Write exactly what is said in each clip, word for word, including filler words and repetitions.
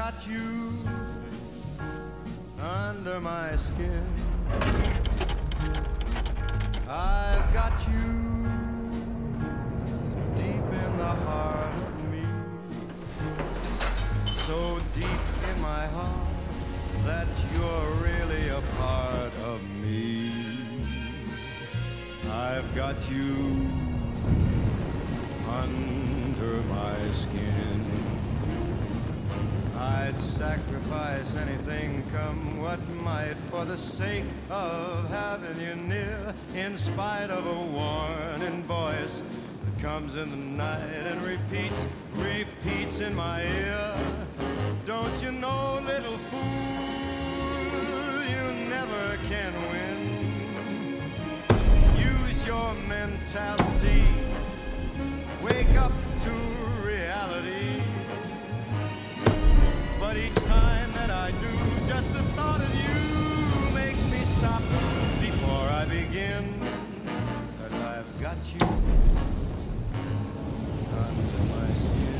got you under my skin. I've got you deep in the heart of me, so deep in my heart that you're really a part of me. I've got you under my skin. I'd sacrifice anything, come what might, for the sake of having you near, in spite of a warning voice that comes in the night and repeats, repeats in my ear. Don't you know, little fool, you never can win. Use your mentality, wake up to reality. But each time that I do, just the thought of you makes me stop before I begin. 'Cause I've got you under my skin.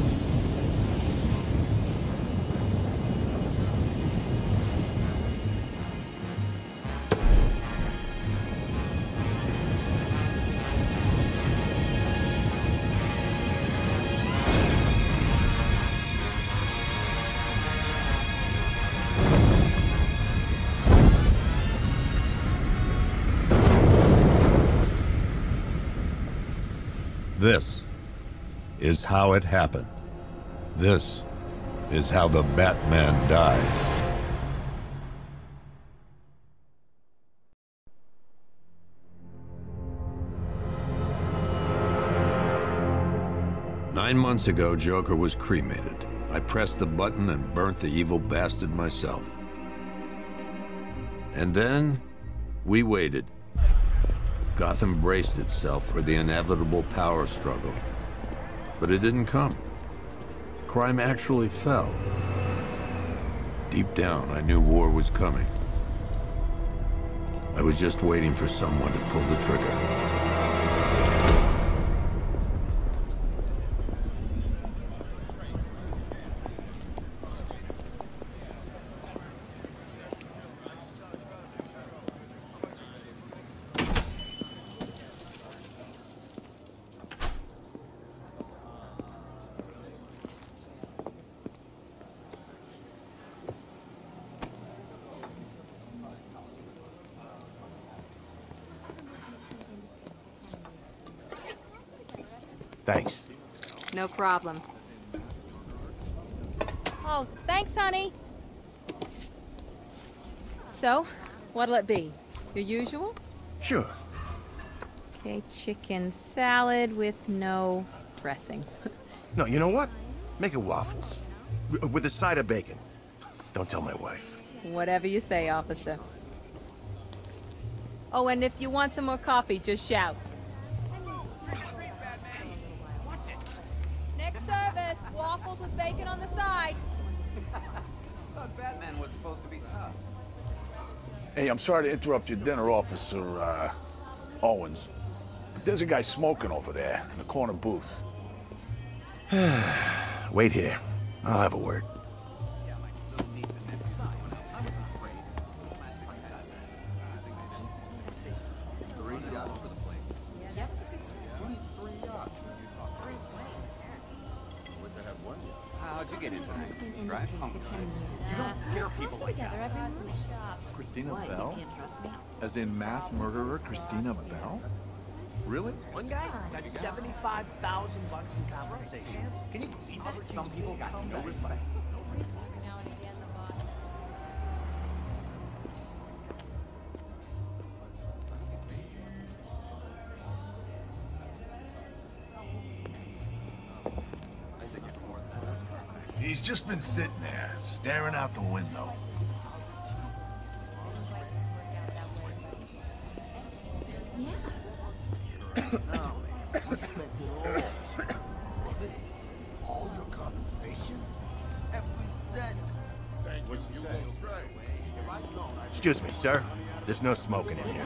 This is how it happened. This is how the Batman died. Nine months ago, Joker was cremated. I pressed the button and burnt the evil bastard myself. And then, we waited. Gotham braced itself for the inevitable power struggle. But it didn't come. Crime actually fell. Deep down, I knew war was coming. I was just waiting for someone to pull the trigger. Thanks. No problem. Oh, thanks, honey. So, what'll it be? Your usual? Sure. Okay, chicken salad with no dressing. No, you know what? Make it waffles. W- with a side of bacon. Don't tell my wife. Whatever you say, officer. Oh, and if you want some more coffee, just shout. Next service, waffles with bacon on the side. I thought Batman was supposed to be tough. Hey, I'm sorry to interrupt your dinner, Officer, uh, Owens. But there's a guy smoking over there in the corner booth. Wait here. I'll have a word. How'd you get into that? Drive hungry. You don't scare people like that. Christina Bell? As in mass murderer Christina Bell? Really? One guy got seventy-five thousand bucks in compensation. Can you believe that? Some people got no respect. He's just been sitting there, staring out the window. All your compensation? Every cent. Thank you. You go right. Excuse me, sir. There's no smoking in here.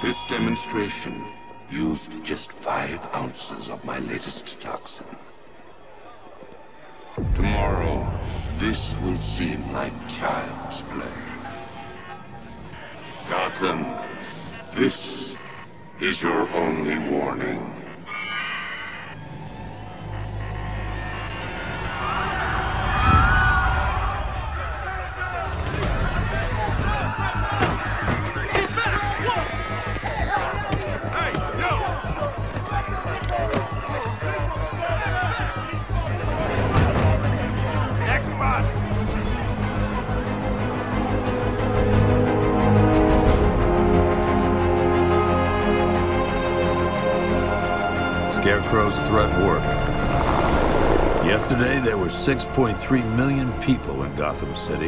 This demonstration used just five ounces of my latest toxin. Tomorrow, this will seem like child's play. Gotham, this is your only warning. Scarecrow's threat worked. Yesterday, there were six point three million people in Gotham City.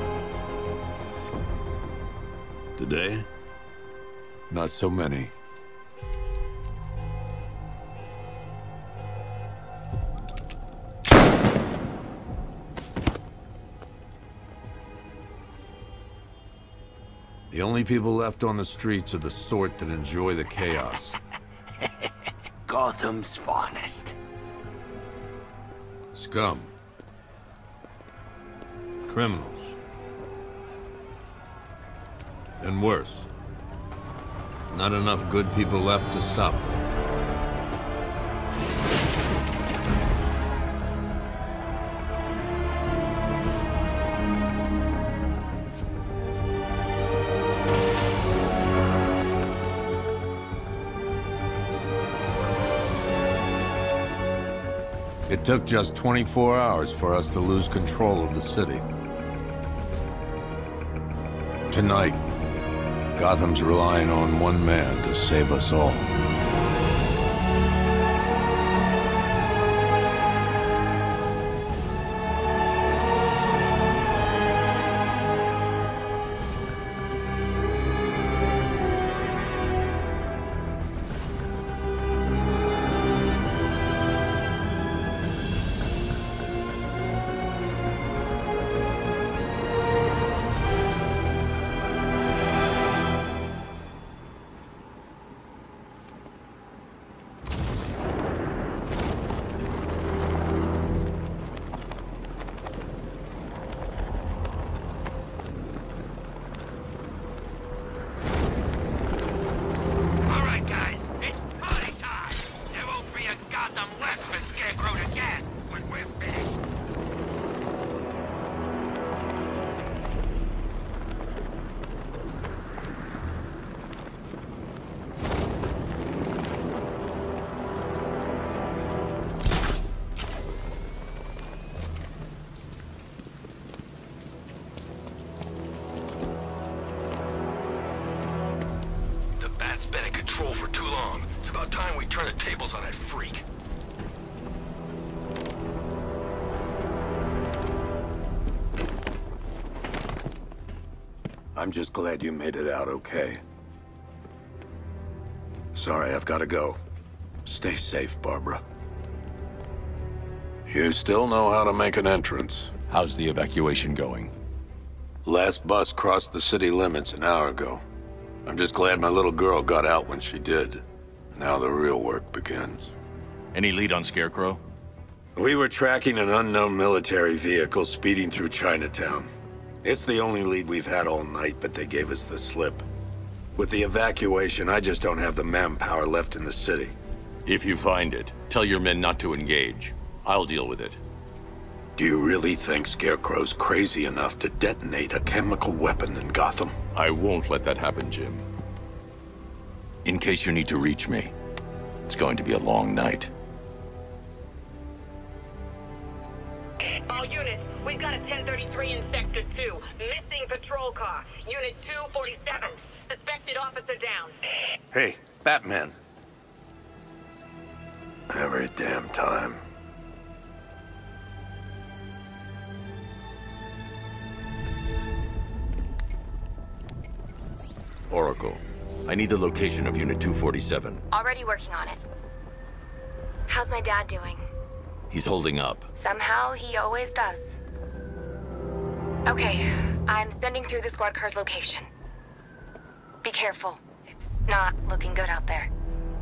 Today, not so many. The only people left on the streets are the sort that enjoy the chaos. Gotham's finest. Scum. Criminals. And worse. Not enough good people left to stop them. It took just twenty-four hours for us to lose control of the city. Tonight, Gotham's relying on one man to save us all. Been in control for too long. It's about time we turn the tables on that freak. I'm just glad you made it out okay. Sorry, I've got to go. Stay safe, Barbara. You still know how to make an entrance. How's the evacuation going? Last bus crossed the city limits an hour ago. I'm just glad my little girl got out when she did. Now the real work begins. Any lead on Scarecrow? We were tracking an unknown military vehicle speeding through Chinatown. It's the only lead we've had all night, but they gave us the slip. With the evacuation, I just don't have the manpower left in the city. If you find it, tell your men not to engage. I'll deal with it. Do you really think Scarecrow's crazy enough to detonate a chemical weapon in Gotham? I won't let that happen, Jim. In case you need to reach me, it's going to be a long night. All units, we've got a ten thirty-three in Sector two. Missing patrol car. Unit two forty-seven. Suspected officer down. Hey, Batman. Every damn time. Oracle, I need the location of Unit two forty-seven. Already working on it. How's my dad doing? He's holding up. Somehow, he always does. Okay, I'm sending through the squad car's location. Be careful. It's not looking good out there.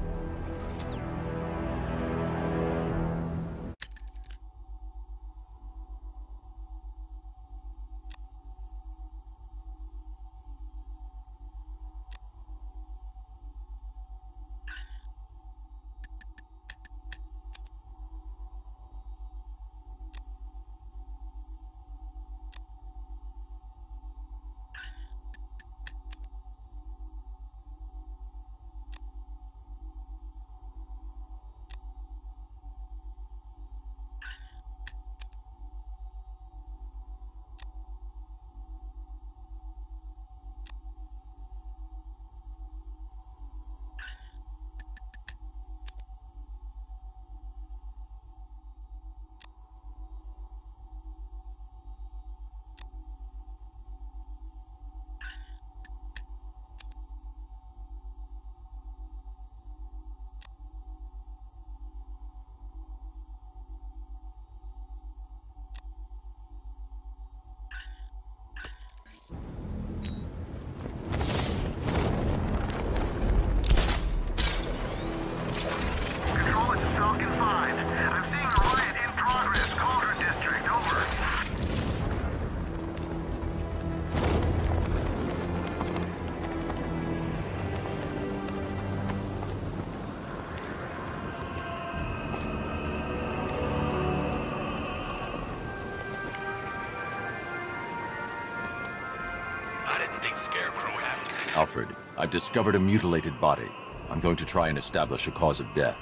Alfred, I've discovered a mutilated body. I'm going to try and establish a cause of death.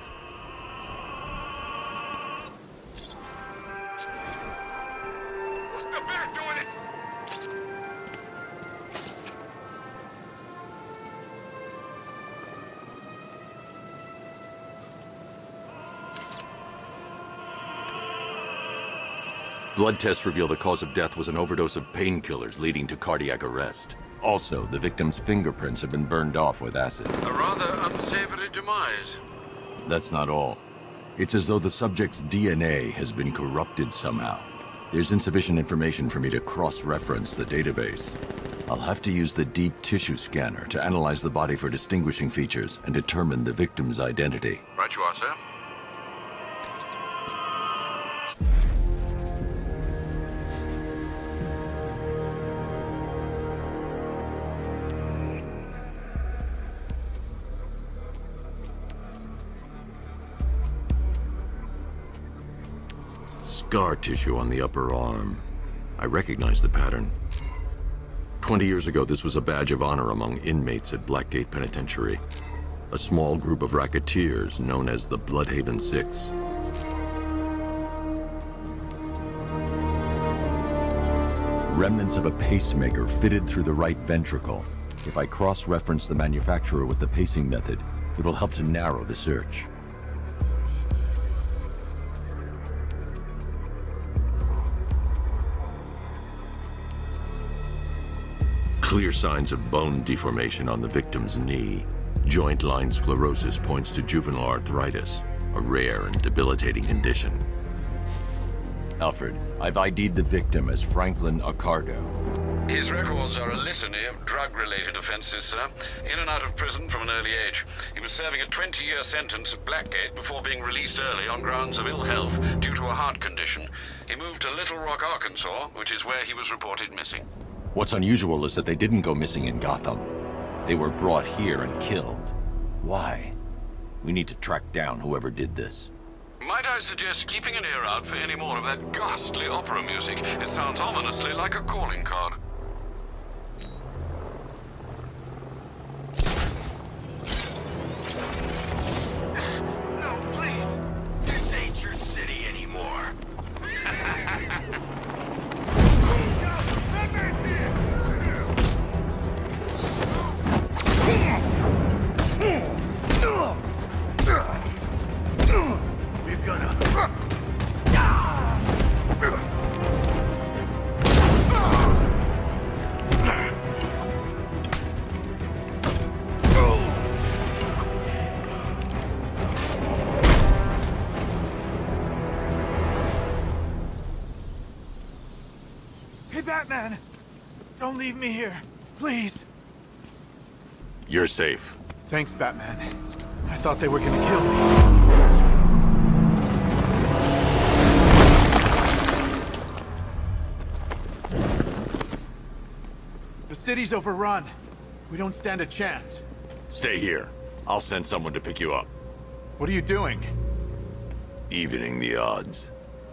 Who's the back doing it? Blood tests reveal the cause of death was an overdose of painkillers leading to cardiac arrest. Also, the victim's fingerprints have been burned off with acid. A rather unsavory demise. That's not all. It's as though the subject's D N A has been corrupted somehow. There's insufficient information for me to cross-reference the database. I'll have to use the deep tissue scanner to analyze the body for distinguishing features and determine the victim's identity. Right you are, sir. Scar tissue on the upper arm. I recognize the pattern. Twenty years ago, this was a badge of honor among inmates at Blackgate Penitentiary. A small group of racketeers known as the Bloodhaven Six. Remnants of a pacemaker fitted through the right ventricle. If I cross-reference the manufacturer with the pacing method, it will help to narrow the search. Clear signs of bone deformation on the victim's knee. Joint line sclerosis points to juvenile arthritis, a rare and debilitating condition. Alfred, I've I D'd the victim as Franklin Accardo. His records are a litany of drug-related offenses, sir. In and out of prison from an early age. He was serving a twenty-year sentence at Blackgate before being released early on grounds of ill health due to a heart condition. He moved to Little Rock, Arkansas, which is where he was reported missing. What's unusual is that they didn't go missing in Gotham. They were brought here and killed. Why? We need to track down whoever did this. Might I suggest keeping an ear out for any more of that ghastly opera music? It sounds ominously like a calling card. No, please. This ain't your city anymore. We're gonna... Hey, Batman! Don't leave me here, please. You're safe. Thanks, Batman. I thought they were gonna kill me. The city's overrun. We don't stand a chance. Stay here. I'll send someone to pick you up. What are you doing? Evening the odds.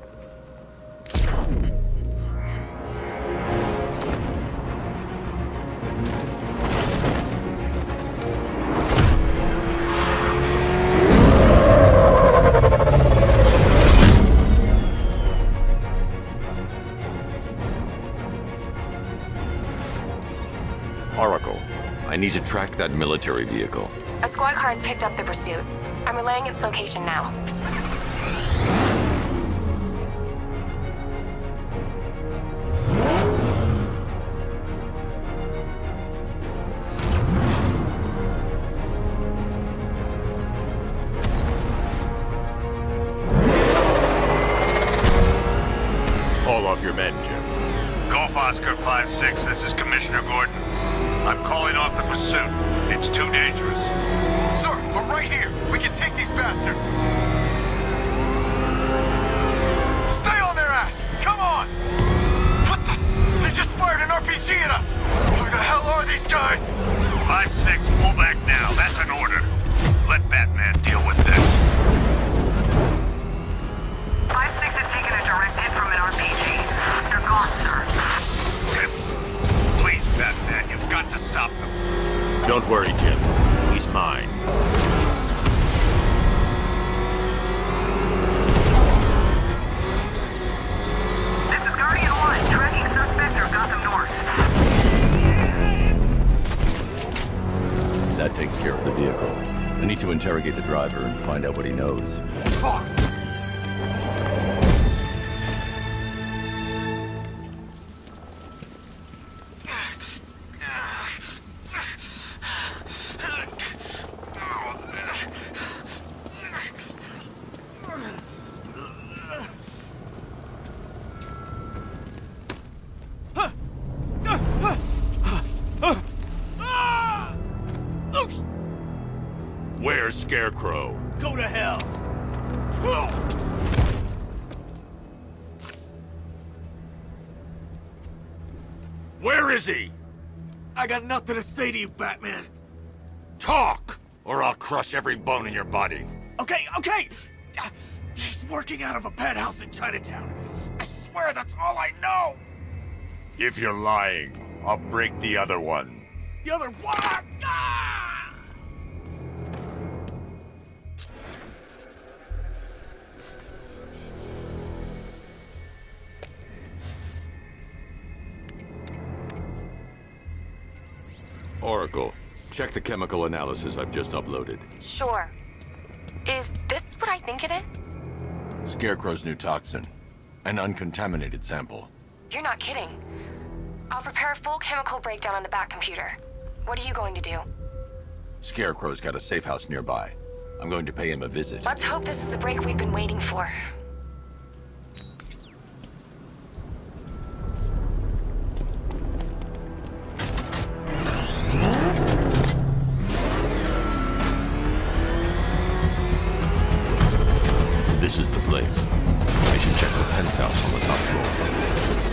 Oracle, I need to track that military vehicle. A squad car has picked up the pursuit. I'm relaying its location now. Call off your men, Jim. Golf Oscar five six, this is Commissioner Gordon. I'm calling off the pursuit. It's too dangerous. Sir, we're right here. We can take these bastards. Stay on their ass! Come on! What the? They just fired an R P G at us! Who the hell are these guys? five six, pull back now. That's an order. Let Batman deal with this. five six has taken a direct hit from an R P G. They're gone, sir. Please, Batman, you've got to stop them. Don't worry, Jim. He's mine. This is Guardian one, tracking suspect or Gotham North. That takes care of the vehicle. I need to interrogate the driver and find out what he knows. Fuck! Where's Scarecrow? Go to hell! Where is he? I got nothing to say to you, Batman. Talk, or I'll crush every bone in your body. Okay, okay! Uh, He's working out of a penthouse in Chinatown. I swear that's all I know! If you're lying, I'll break the other one. The other one! Ah! Oracle, check the chemical analysis I've just uploaded. Sure. Is this what I think it is? Scarecrow's new toxin. An uncontaminated sample. You're not kidding. I'll prepare a full chemical breakdown on the back computer. What are you going to do? Scarecrow's got a safe house nearby. I'm going to pay him a visit. Let's hope this is the break we've been waiting for. This is the place. I should check the penthouse on the top floor.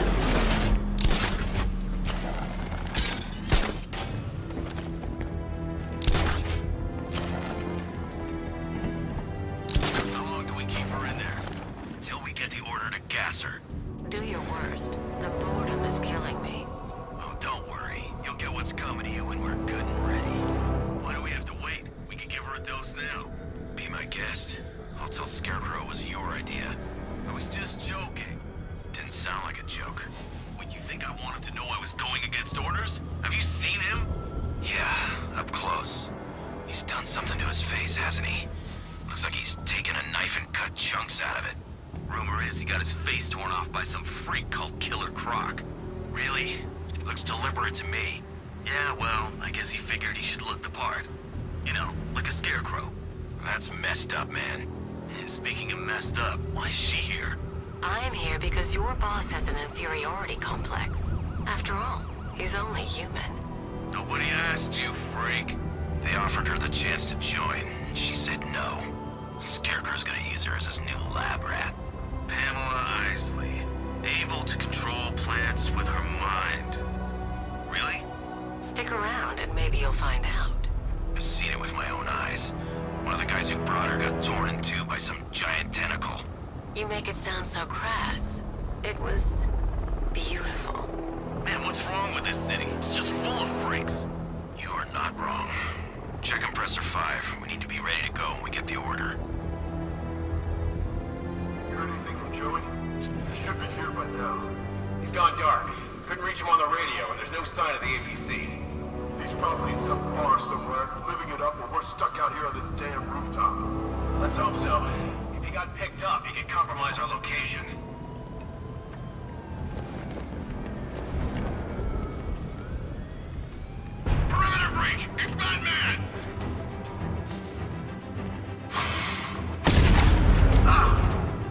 How long do we keep her in there? Till we get the order to gas her. Do your worst. The boredom is killing me. Oh, don't worry. You'll get what's coming to you when we're good and ready. Why do we have to wait? We can give her a dose now. Be my guest. I'll tell Scarecrow it was your idea. I was just joking. Didn't sound like a joke. What, you think I want him to know I was going against orders? Have you seen him? Yeah, up close. He's done something to his face, hasn't he? Looks like he's taken a knife and cut chunks out of it. Rumor is he got his face torn off by some freak called Killer Croc. Really? Looks deliberate to me. Yeah, well, I guess he figured he should look the part. You know, like a scarecrow. That's messed up, man. And speaking of messed up, why is she here? I am here because your boss has an inferiority complex. After all, he's only human. Nobody asked you, freak. They offered her the chance to join. She said no. Scarecrow's gonna use her as his new lab rat. Pamela Isley, able to control plants with her mind. Really? Stick around and maybe you'll find out. I've seen it with my own eyes. One of the guys who brought her got torn in two by some giant tentacle. You make it sound so crass. It was beautiful. Man, what's wrong with this city? It's just full of freaks. You are not wrong. Check compressor five. We need to be ready to go when we get the order. You heard anything from Joey? He should be here by now. He's gone dark. Couldn't reach him on the radio, and there's no sign of the A P C. He's probably in some bar somewhere, living it up, or we're stuck out here on this damn rooftop. Let's hope so. If he got picked up, he could compromise our location. Perimeter breach! It's Batman! Ah!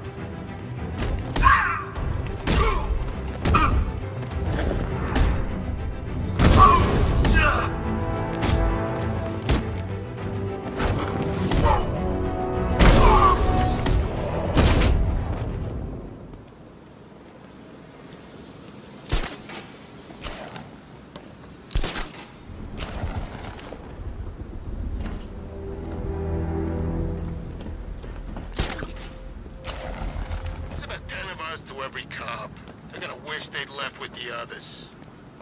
To every cop. They're gonna wish they'd left with the others.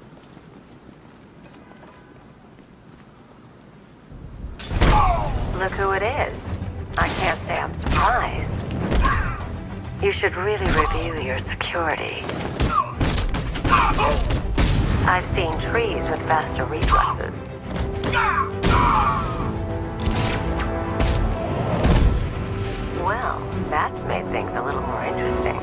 Look who it is. I can't say I'm surprised. You should really review your security. I've seen trees with faster reflexes. Well, that's made things a little more interesting.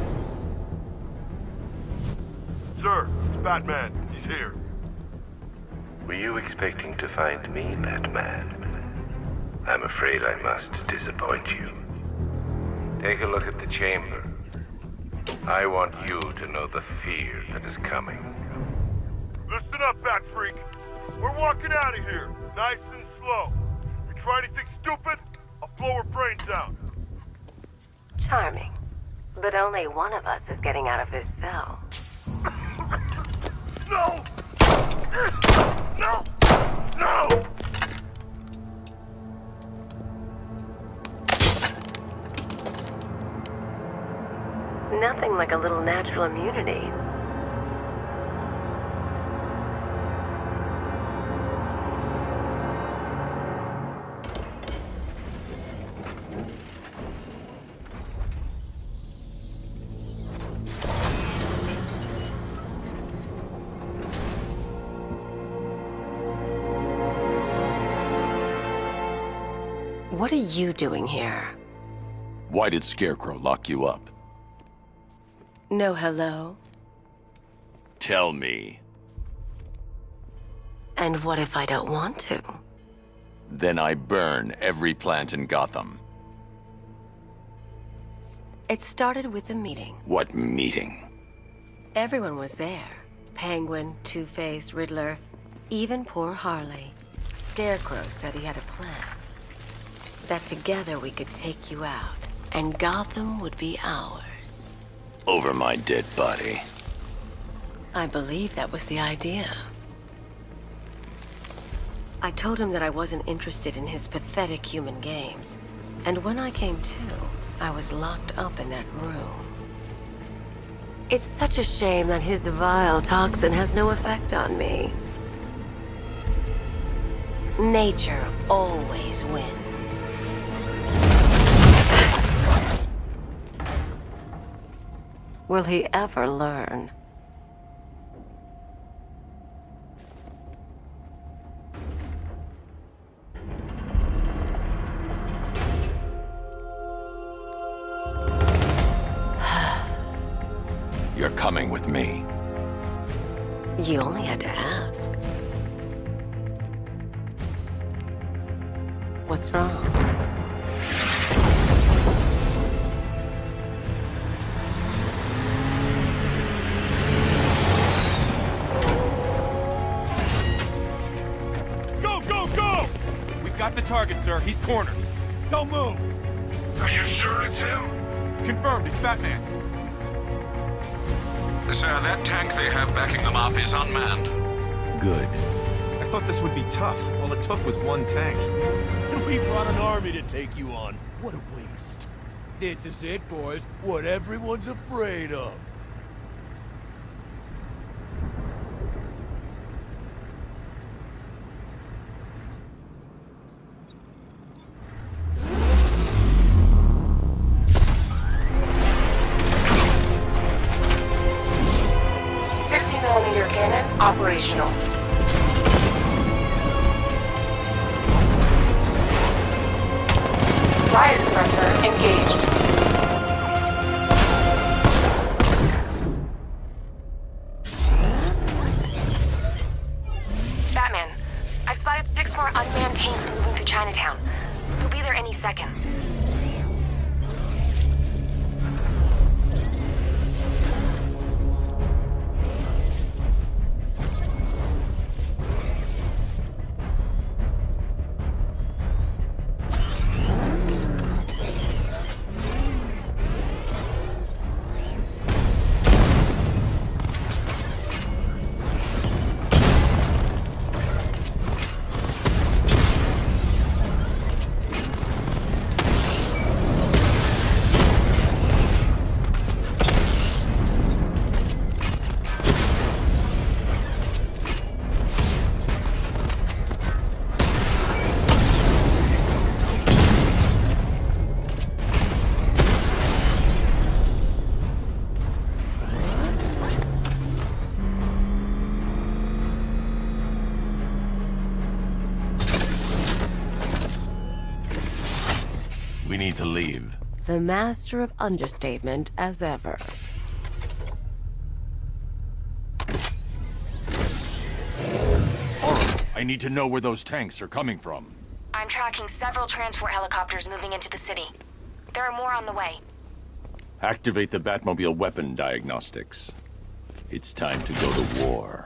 Sir, it's Batman. He's here. Were you expecting to find me, Batman? I'm afraid I must disappoint you. Take a look at the chamber. I want you to know the fear that is coming. Listen up, Bat Freak. We're walking out of here, nice and slow. You try anything stupid, I'll blow her brains out. Charming. But only one of us is getting out of this cell. No! No! No! Nothing like a little natural immunity. What are you doing here? Why did Scarecrow lock you up? No hello? Tell me. And what if I don't want to? Then I burn every plant in Gotham. It started with a meeting. What meeting? Everyone was there. Penguin, Two-Face, Riddler, even poor Harley. Scarecrow said he had a plan. That together we could take you out, and Gotham would be ours. Over my dead body. I believe that was the idea. I told him that I wasn't interested in his pathetic human games. And when I came to, I was locked up in that room. It's such a shame that his vile toxin has no effect on me. Nature always wins. Will he ever learn? You're coming with me. You only had to ask. What's wrong? Go, go, go! got the target, sir. He's cornered. Don't move. Are you sure it's him? Confirmed, it's Batman. Sir, that tank they have backing them up is unmanned. Good. I thought this would be tough. All it took was one tank. We brought an army to take you on. What a waste. This is it, boys. What everyone's afraid of. sixty millimeter cannon operational. Riot suppressor engaged. Batman, I've spotted six more unmanned tanks moving through Chinatown. They'll be there any second. We need to leave. The master of understatement as ever. I need to know where those tanks are coming from. I'm tracking several transport helicopters moving into the city. There are more on the way. Activate the Batmobile weapon diagnostics. It's time to go to war.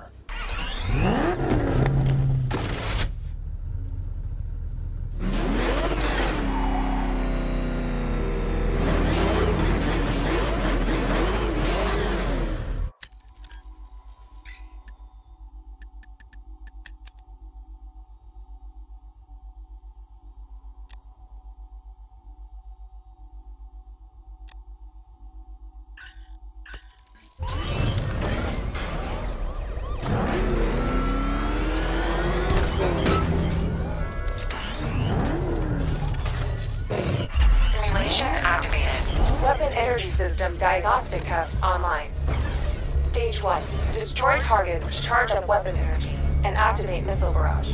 Weapon energy system diagnostic test online. Stage one. Destroy targets to charge up weapon energy and activate missile barrage.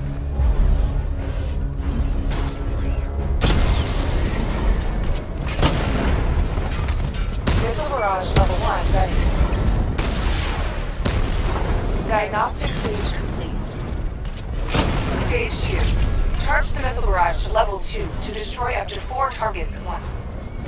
Missile barrage level one ready. Diagnostic stage complete. Stage two. Charge the missile barrage to level two to destroy up to four targets at once.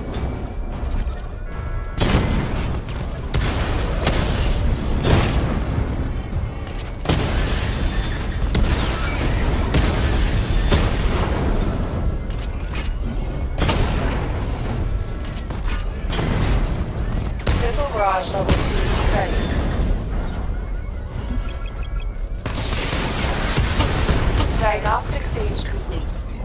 Missile barrage level two ready. Diagnostic stage complete.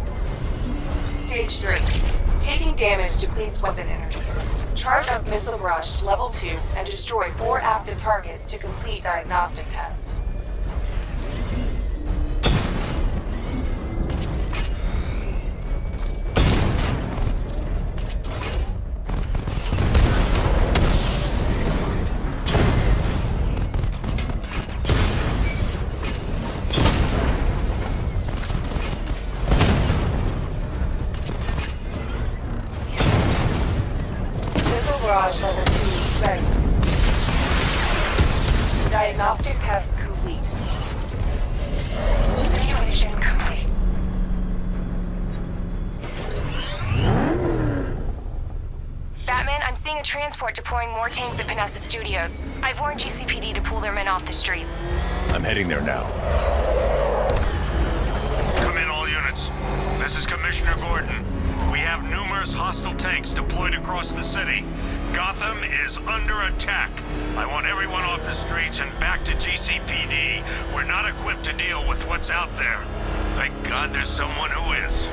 Stage three. Taking damage depletes weapon energy. Charge up missile barrage to level two and destroy four active targets to complete diagnostic test. Barrage level two ready. Diagnostic test complete. Simulation complete. Batman, I'm seeing a transport deploying more tanks at Panessa Studios. I've warned G C P D to pull their men off the streets. I'm heading there now. Come in, all units. This is Commissioner Gordon. We have numerous hostile tanks deployed across the city. Gotham is under attack. I want everyone off the streets and back to G C P D. We're not equipped to deal with what's out there. Thank God there's someone who is.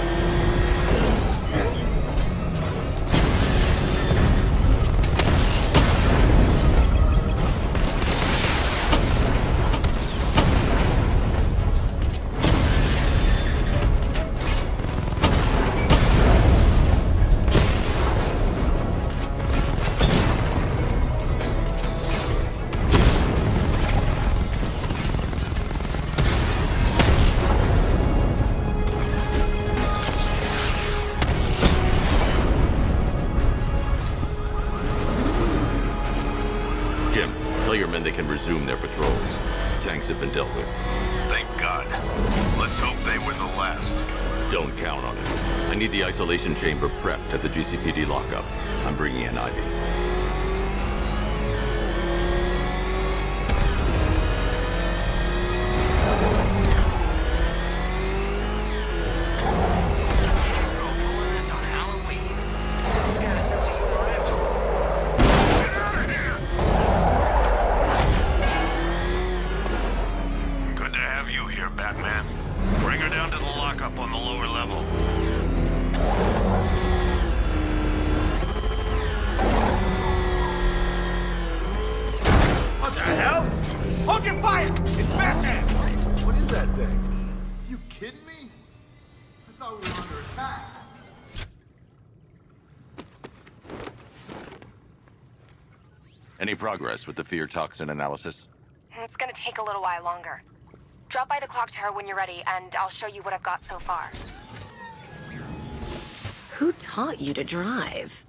They can resume their patrols. Tanks have been dealt with. Thank God. Let's hope they were the last. Don't count on it. I need the isolation chamber prepped at the G C P D lockup. I'm bringing in Ivy. Pulling this on Halloween. This has got a sense of humor after all. Batman. Bring her down to the lockup on the lower level. What the hell? Hold your fire! It's Batman! What is that thing? You kidding me? I thought we were under attack. Any progress with the fear toxin analysis? It's gonna take a little while longer. Drop by the clock tower when you're ready, and I'll show you what I've got so far. Who taught you to drive?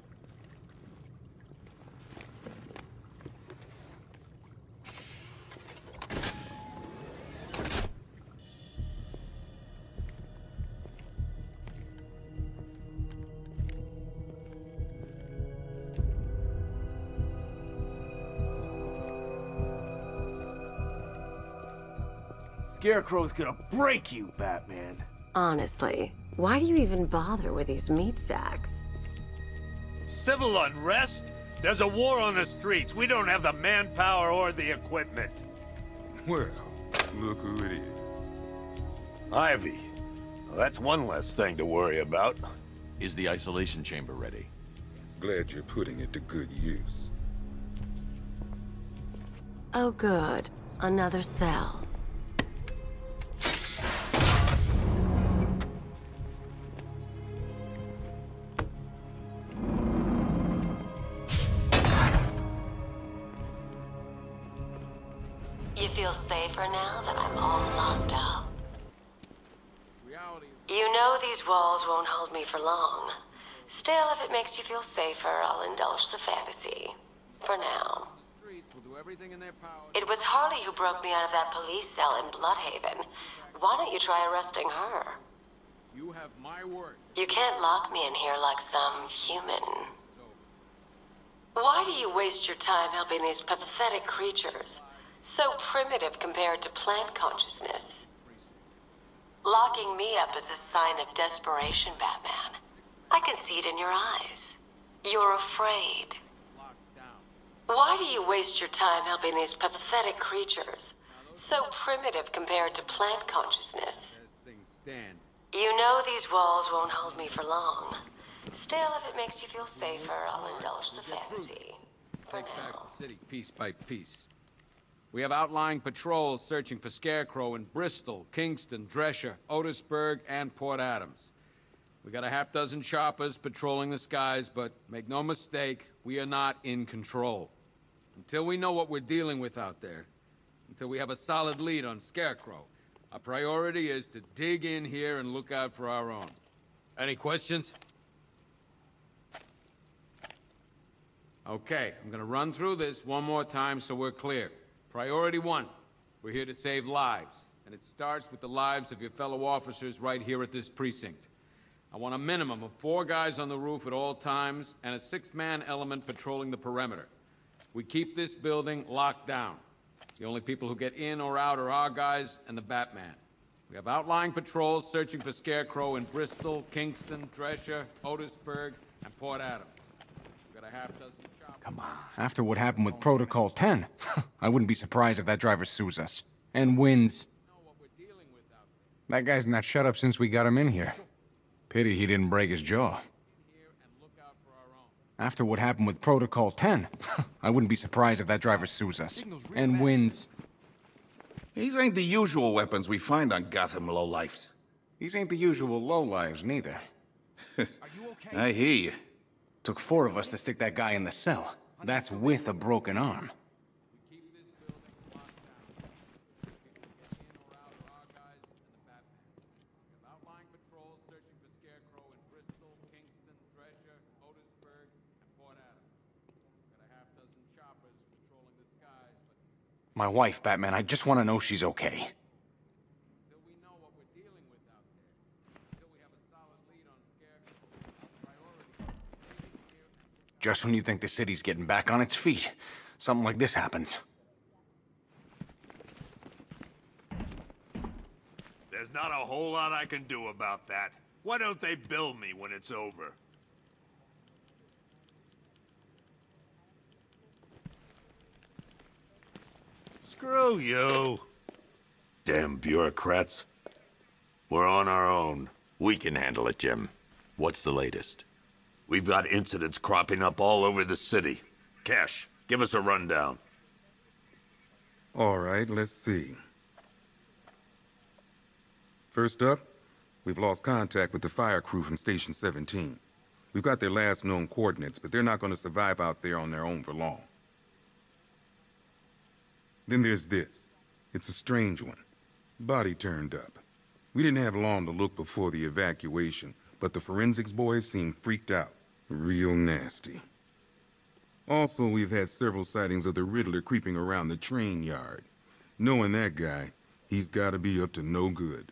Scarecrow's gonna break you, Batman. Honestly, why do you even bother with these meat sacks? Civil unrest? There's a war on the streets. We don't have the manpower or the equipment. Well, look who it is. Ivy. Well, that's one less thing to worry about. Is the isolation chamber ready? Glad you're putting it to good use. Oh good. Another cell. You feel safer now that I'm all locked up? You know these walls won't hold me for long. Still, if it makes you feel safer, I'll indulge the fantasy. For now. It was Harley who broke me out of that police cell in Bloodhaven. Why don't you try arresting her? You have my word. You can't lock me in here like some human. Why do you waste your time helping these pathetic creatures? So primitive compared to plant consciousness. Locking me up is a sign of desperation, Batman. I can see it in your eyes. You're afraid. Why do you waste your time helping these pathetic creatures? So primitive compared to plant consciousness. You know these walls won't hold me for long. Still, if it makes you feel safer, I'll indulge the fantasy. For Take back now. the city piece by piece. We have outlying patrols searching for Scarecrow in Bristol, Kingston, Drescher, Otisburg, and Port Adams. We got a half dozen choppers patrolling the skies, but make no mistake, we are not in control. Until we know what we're dealing with out there, until we have a solid lead on Scarecrow, our priority is to dig in here and look out for our own. Any questions? Okay, I'm gonna run through this one more time so we're clear. Priority one, we're here to save lives, and it starts with the lives of your fellow officers right here at this precinct. I want a minimum of four guys on the roof at all times, and a six-man element patrolling the perimeter. We keep this building locked down. The only people who get in or out are our guys and the Batman. We have outlying patrols searching for Scarecrow in Bristol, Kingston, Drescher, Otisburg, and Port Adams. We've got a half dozen choppers. Come on. After what happened with Protocol ten, I wouldn't be surprised if that driver sues us. And wins. That guy's not shut up since we got him in here. Pity he didn't break his jaw. After what happened with Protocol ten, I wouldn't be surprised if that driver sues us. And wins. These ain't the usual weapons we find on Gotham lowlifes. These ain't the usual lowlives, neither. I hear you. Took four of us to stick that guy in the cell. That's with a broken arm. My wife, Batman, I just want to know she's okay. Just when you think the city's getting back on its feet, something like this happens. There's not a whole lot I can do about that. Why don't they bill me when it's over? Screw you. Damn bureaucrats. We're on our own. We can handle it, Jim. What's the latest? We've got incidents cropping up all over the city. Cash, give us a rundown. All right, let's see. First up, we've lost contact with the fire crew from Station seventeen. We've got their last known coordinates, but they're not going to survive out there on their own for long. Then there's this. It's a strange one. Body turned up. We didn't have long to look before the evacuation, but the forensics boys seemed freaked out. Real nasty. Also, we've had several sightings of the Riddler creeping around the train yard. Knowing that guy, he's gotta be up to no good.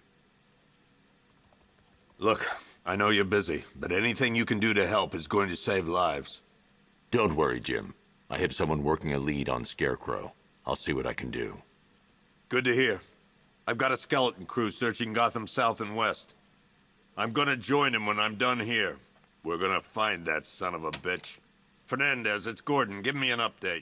Look, I know you're busy, but anything you can do to help is going to save lives. Don't worry, Jim. I have someone working a lead on Scarecrow. I'll see what I can do. Good to hear. I've got a skeleton crew searching Gotham South and West. I'm gonna join him when I'm done here. We're gonna find that son of a bitch. Fernandez, it's Gordon. Give me an update.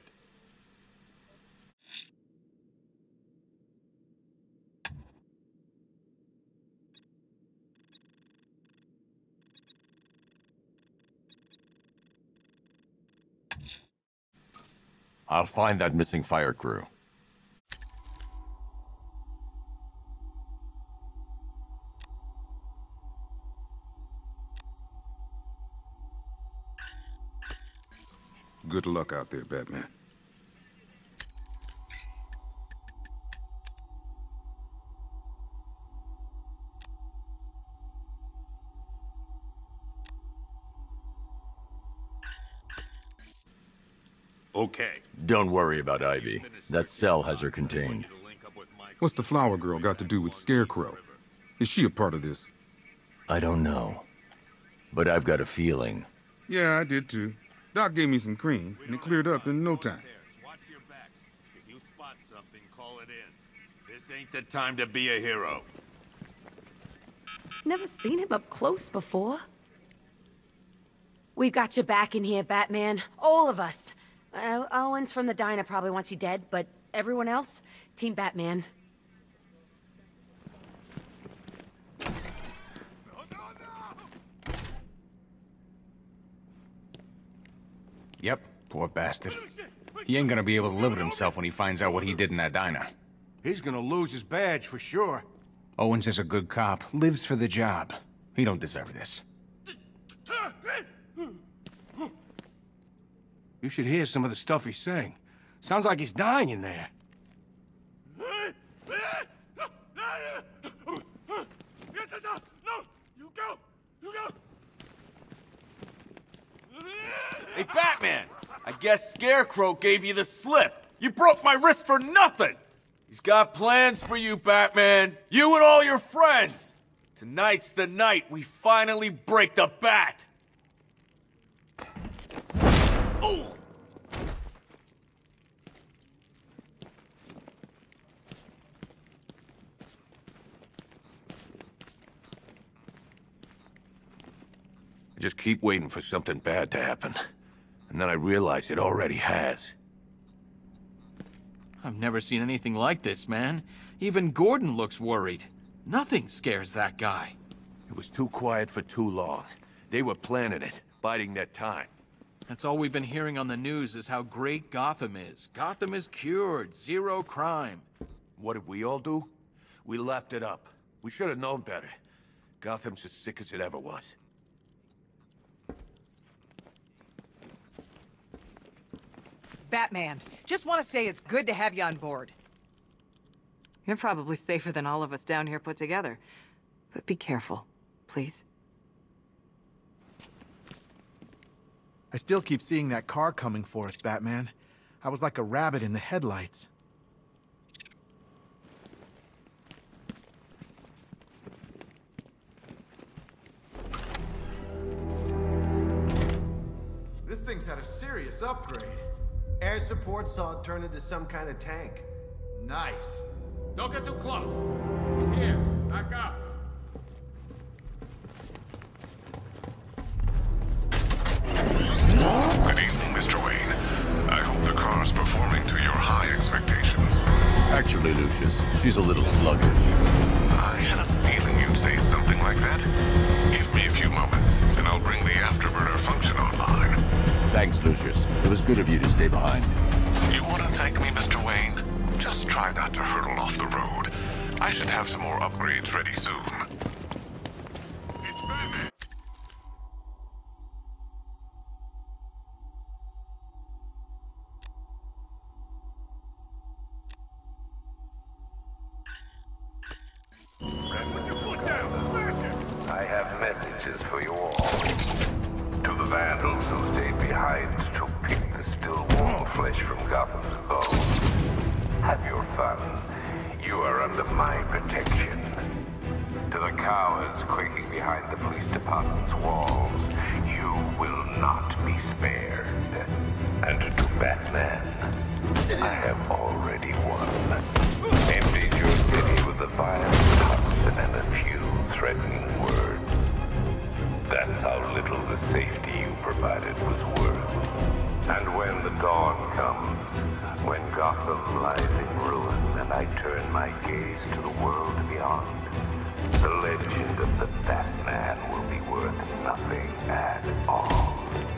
I'll find that missing fire crew. Good luck out there, Batman. Okay. Don't worry about Ivy. That cell has her contained. What's the flower girl got to do with Scarecrow? Is she a part of this? I don't know. But I've got a feeling. Yeah, I did too. Doc gave me some cream, and it cleared up in no time. Watch your backs. If you spot something, call it in. This ain't the time to be a hero. Never seen him up close before. We've got your back in here, Batman. All of us. Uh, Owens from the diner probably wants you dead, but everyone else? Team Batman. Yep, poor bastard. He ain't gonna be able to live with himself when he finds out what he did in that diner. He's gonna lose his badge for sure. Owens is a good cop, lives for the job. He don't deserve this. You should hear some of the stuff he's saying. Sounds like he's dying in there. No, you go, you go. Hey, Batman! I guess Scarecrow gave you the slip. You broke my wrist for nothing! He's got plans for you, Batman. You and all your friends. Tonight's the night we finally break the bat. Oh! just keep waiting for something bad to happen. And then I realize it already has. I've never seen anything like this, man. Even Gordon looks worried. Nothing scares that guy. It was too quiet for too long. They were planning it, biding their time. That's all we've been hearing on the news is how great Gotham is. Gotham is cured, zero crime. What did we all do? We lapped it up. We should have known better. Gotham's as sick as it ever was. Batman, just want to say it's good to have you on board. You're probably safer than all of us down here put together. But be careful, please. I still keep seeing that car coming for us, Batman. I was like a rabbit in the headlights. This thing's had a serious upgrade. Air support saw it turn into some kind of tank. Nice. Don't get too close. He's here. Back up. Good evening, Mister Wayne. I hope the car's performing to your high expectations. Actually, Lucius, she's a little sluggish. I had a feeling you'd say something like that. Give me a few moments, and I'll bring the afterburner function online. Thanks, Lucius. It was good of you to stay behind. You want to thank me, Mister Wayne? Just try not to hurtle off the road. I should have some more upgrades ready soon. It's Batman. I have messages for you all. To the vandals who stayed behind to pick the still warm flesh from Gotham's bones. Have your fun. You are under my protection. To the cowards quaking behind the police department's walls, you will not be spared. And to Batman, I have already won. Emptied your city with a violent toxin and a few threatening words. That's how little the safety you provided was worth. And when the dawn comes, when Gotham lies in ruin and I turn my gaze to the world beyond, the legend of the Batman will be worth nothing at all.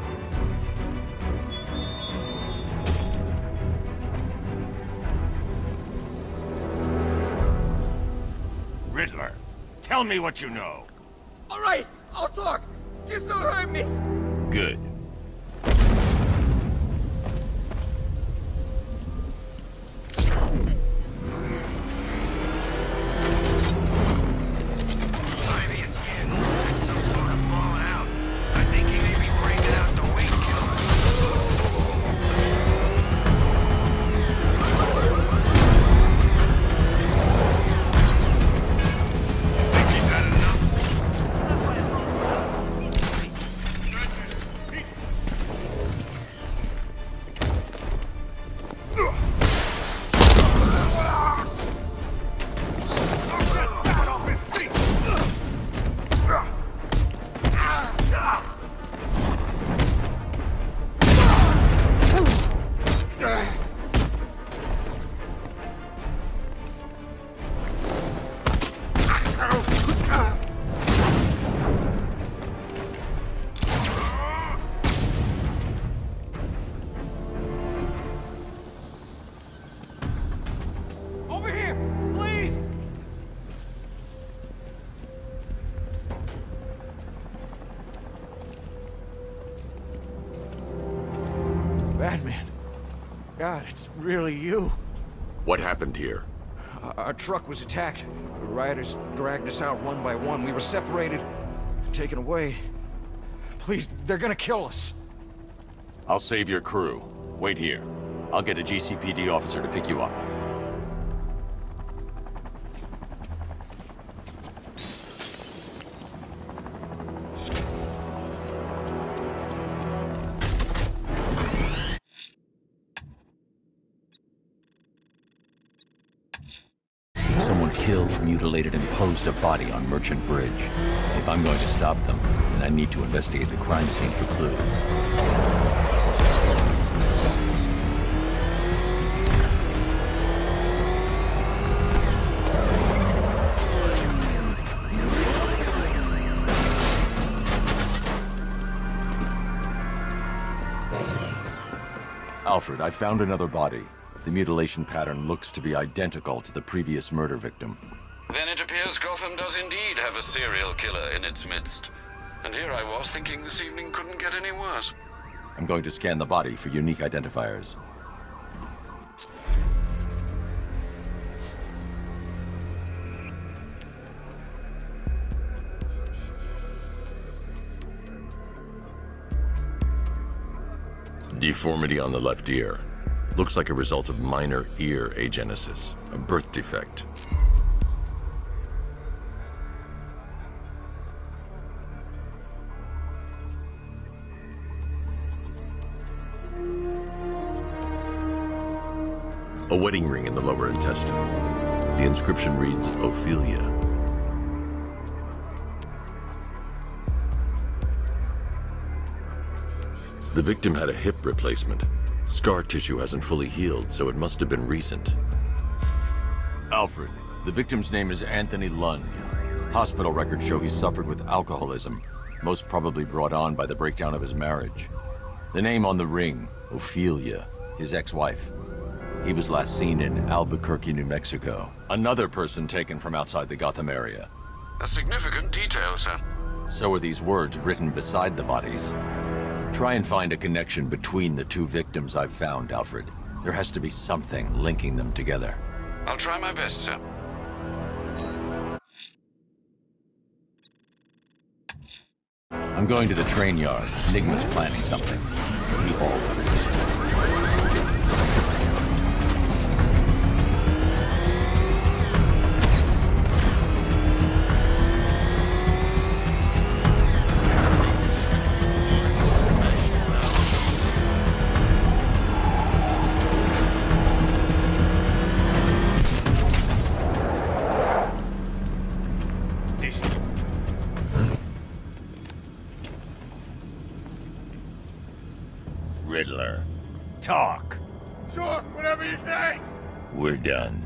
Riddler, tell me what you know. All right, I'll talk. Just don't hurt me. Good. Ivy and Skin, some sort of falling out. I think he may be breaking out the wing killer. Think he's had enough? Over here, please. Batman. God, it's really you. What happened here? Our truck was attacked. The rioters dragged us out one by one. We were separated, taken away. Please, they're gonna kill us. I'll save your crew. Wait here. I'll get a G C P D officer to pick you up. Someone killed, mutilated, and posed a body on Merchant Bridge. If I'm going to stop them, then I need to investigate the crime scene for clues. Alfred, I found another body. The mutilation pattern looks to be identical to the previous murder victim. Then it appears Gotham does indeed have a serial killer in its midst. And here I was thinking this evening couldn't get any worse. I'm going to scan the body for unique identifiers. Deformity on the left ear. Looks like a result of minor ear agenesis, a birth defect. A wedding ring in the lower intestine. The inscription reads, Ophelia. The victim had a hip replacement. Scar tissue hasn't fully healed, so it must have been recent. Alfred, the victim's name is Anthony Lund. Hospital records show he suffered with alcoholism, most probably brought on by the breakdown of his marriage. The name on the ring, Ophelia, his ex-wife. He was last seen in Albuquerque, New Mexico. Another person taken from outside the Gotham area. A significant detail, sir. So are these words written beside the bodies. Try and find a connection between the two victims I've found, Alfred. There has to be something linking them together. I'll try my best, sir. I'm going to the train yard. Enigma's planning something. We all have it. Riddler. Talk. Sure, whatever you say. We're done.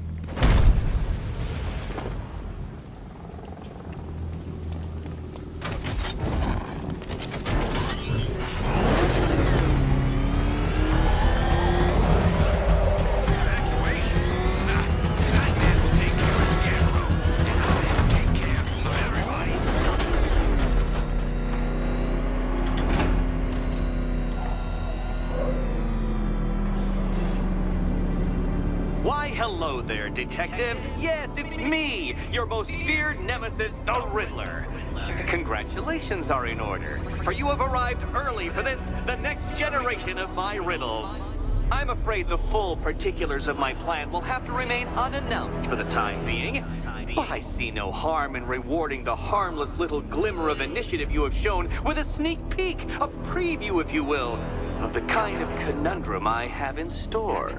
Hello there, Detective. Yes, it's me, your most feared nemesis, the Riddler. Congratulations are in order, for you have arrived early for this, the next generation of my riddles. I'm afraid the full particulars of my plan will have to remain unannounced for the time being, but I see no harm in rewarding the harmless little glimmer of initiative you have shown with a sneak peek, a preview, if you will, of the kind of conundrum I have in store.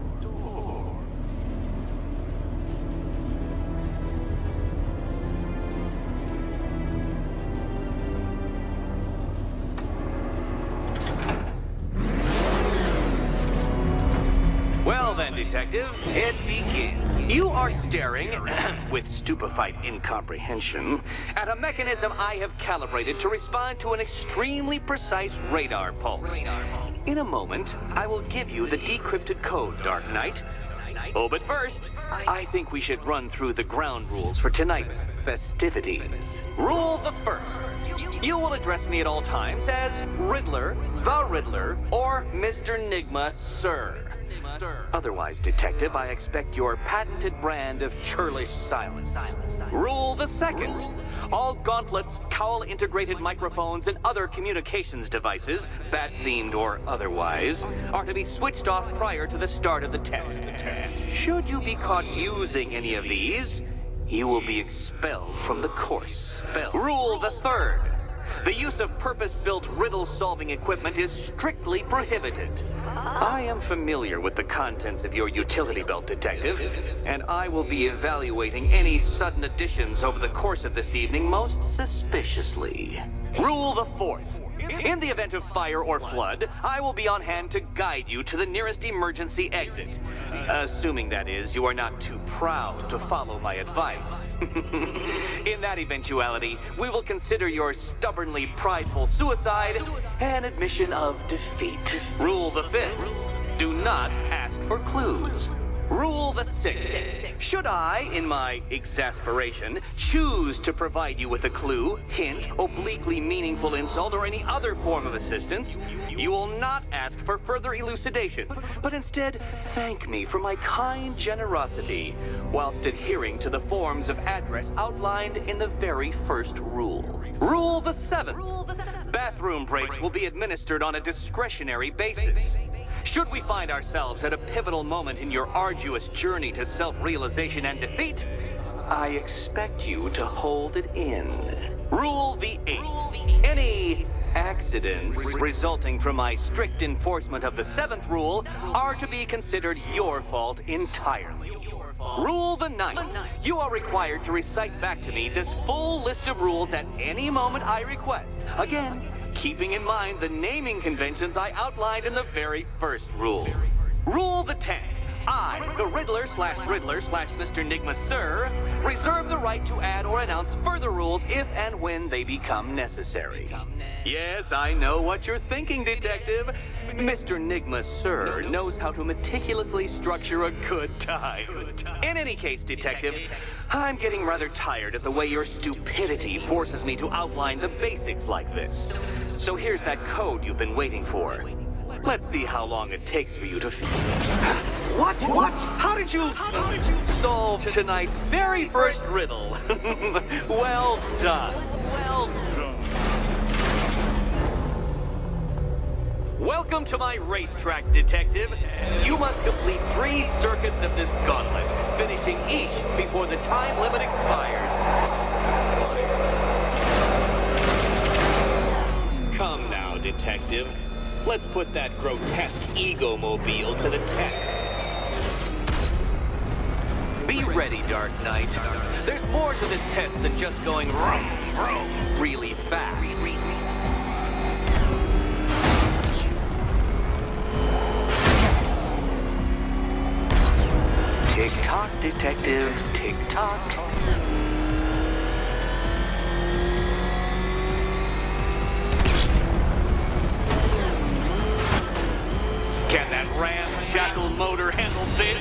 Detective, it begins. You are staring, with stupefied incomprehension, at a mechanism I have calibrated to respond to an extremely precise radar pulse. In a moment, I will give you the decrypted code, Dark Knight. Oh, but first, I think we should run through the ground rules for tonight's festivities. Rule the first. You will address me at all times as Riddler, the Riddler, or Mister Nigma, sir. Otherwise, Detective, I expect your patented brand of churlish silence. Rule the second. All gauntlets, cowl-integrated microphones, and other communications devices, bat-themed or otherwise, are to be switched off prior to the start of the test. Should you be caught using any of these, you will be expelled from the course. Rule the third. The use of purpose-built riddle-solving equipment is strictly prohibited. I am familiar with the contents of your utility belt, Detective, and I will be evaluating any sudden additions over the course of this evening most suspiciously. Rule the fourth. In the event of fire or flood, I will be on hand to guide you to the nearest emergency exit. Assuming, that is, you are not too proud to follow my advice. In that eventuality, we will consider your stubbornly prideful suicide an admission of defeat. Rule the fifth. Do not ask for clues. Rule the sixth. Should I, in my exasperation, choose to provide you with a clue, hint, obliquely meaningful insult, or any other form of assistance, you will not ask for further elucidation, but instead thank me for my kind generosity, whilst adhering to the forms of address outlined in the very first rule. Rule the seventh. Bathroom breaks will be administered on a discretionary basis. Should we find ourselves at a pivotal moment in your arduous journey to self-realization and defeat, I expect you to hold it in. Rule the eighth. Any accidents resulting from my strict enforcement of the seventh rule are to be considered your fault entirely. Rule the ninth. You are required to recite back to me this full list of rules at any moment I request. Again, keeping in mind the naming conventions I outlined in the very first rule. Rule the tenth. I, the Riddler slash Riddler slash Mister Nigma Sir, reserve the right to add or announce further rules if and when they become necessary. Yes, I know what you're thinking, Detective. Mister Nigma Sir knows how to meticulously structure a good time. In any case, Detective, I'm getting rather tired of the way your stupidity forces me to outline the basics like this. So here's that code you've been waiting for. Let's see how long it takes for you to... What? What? How did you... How did you solve tonight's very first riddle? Well done. Well done. Welcome to my racetrack, Detective. You must complete three circuits of this gauntlet, finishing each before the time limit expires. Come now, Detective. Let's put that grotesque ego-mobile to the test. Be ready, Dark Knight. There's more to this test than just going vroom, vroom, really fast. Tick-tock, Detective, tick-tock. Can that ramshackle motor handle this?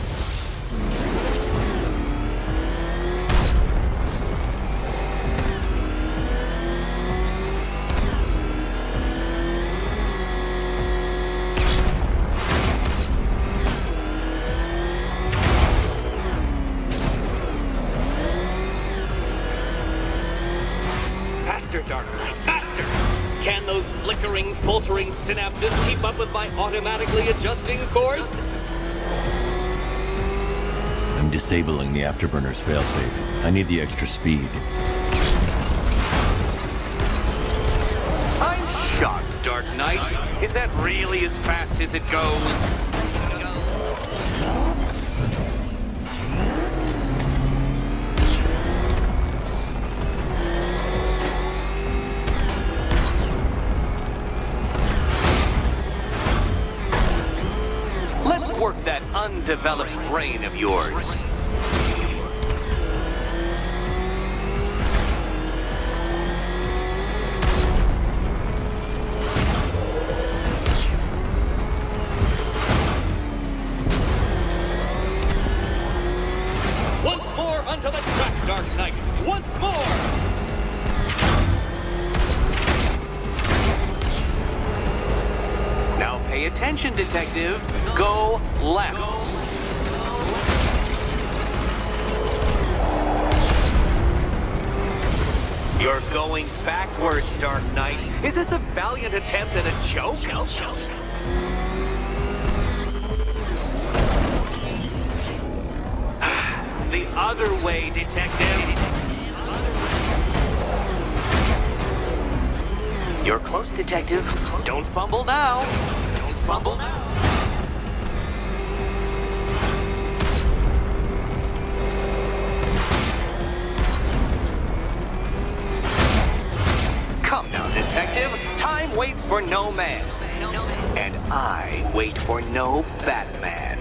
Faster, Dark Knight, faster! Can those flickering, faltering synapses keep up with my automatically adjusting course? I'm disabling the afterburner's failsafe. I need the extra speed. I'm shocked, Dark Knight. Is that really as fast as it goes? Work that undeveloped brain of yours. Once more onto the track, Dark Knight. Once more! Now pay attention, Detective. Go left. You're going backwards, Dark Knight. Is this a valiant attempt at a joke? The other way, Detective. You're close, Detective. Don't fumble now. Don't fumble now. Come now, Detective. Time waits for no man. And I wait for no Batman.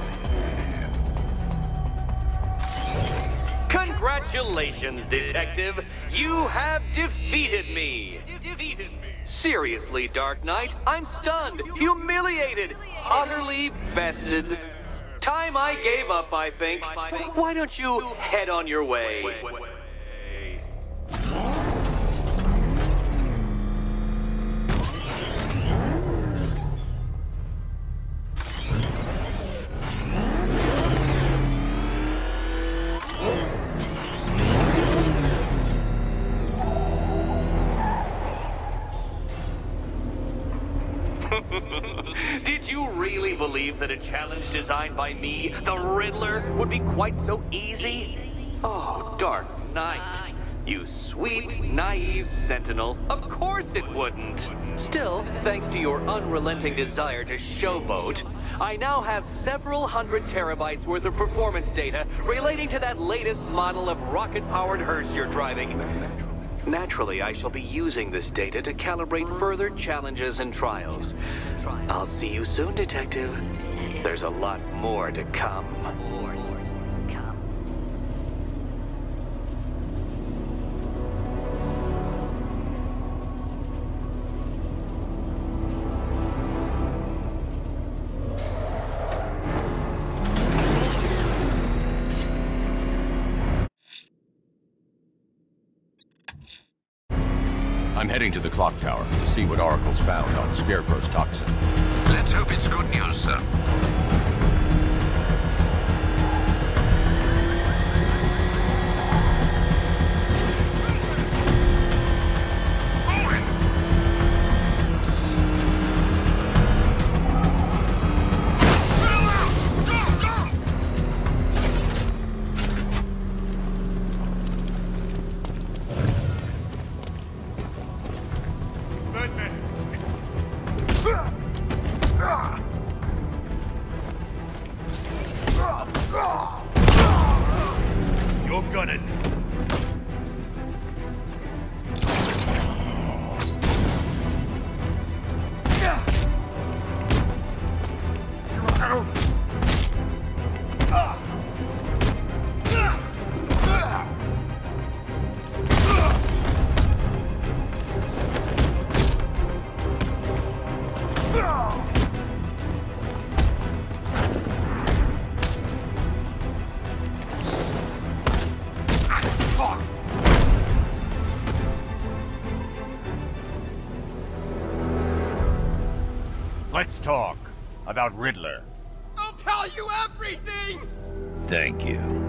Congratulations, Detective. You have defeated me. Defeated me. Seriously, Dark Knight, I'm stunned, humiliated, utterly bested. Time I gave up, I think. Why don't you head on your way? Did you really believe that a challenge designed by me, the Riddler, would be quite so easy? Oh, Dark Knight. You sweet, naive sentinel. Of course it wouldn't. Still, thanks to your unrelenting desire to showboat, I now have several hundred terabytes worth of performance data relating to that latest model of rocket-powered hearse you're driving. Naturally, I shall be using this data to calibrate further challenges and trials. I'll see you soon, Detective. There's a lot more to come. I'm heading to the clock tower to see what Oracle's found on Scarecrow's toxin. Let's hope it's good news, sir. You're gonna... Let's talk about Riddler. I'll tell you everything! Thank you.